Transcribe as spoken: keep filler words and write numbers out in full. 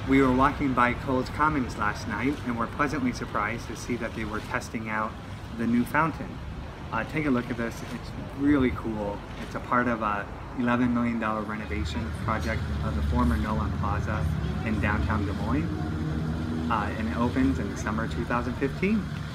We were walking by Cowles Commons last night and were pleasantly surprised to see that they were testing out the new fountain. Uh, take a look at this, it's really cool. It's a part of a eleven million dollar renovation project of the former Nollen Plaza in downtown Des Moines. Uh, and it opens in the summer two thousand fifteen.